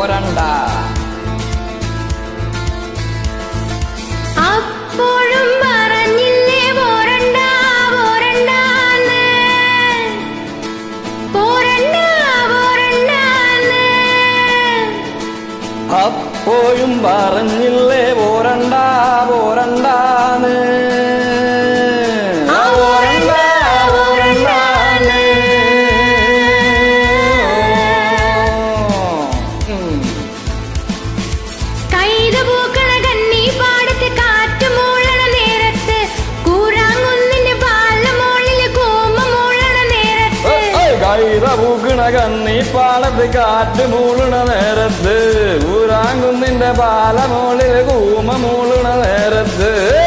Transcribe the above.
പോരണ്ട. അപ്പോഴും പറഞ്ഞില്ലേ പോരണ്ട പോരണ്ടാന്ന്, പോരണ്ട പോരണ്ടാന്ന്. അപ്പോഴും പറഞ്ഞില്ലേ പോരണ്ട പോരണ്ടാന്ന്. പൂക്കണ കന്നിപ്പാടത്ത് കാറ്റ് മൂളണ നേരത്ത്, ഊരാങ്കുന്നിന്റെ പാല മോളില് കൂമ മൂളണ നേരത്ത്.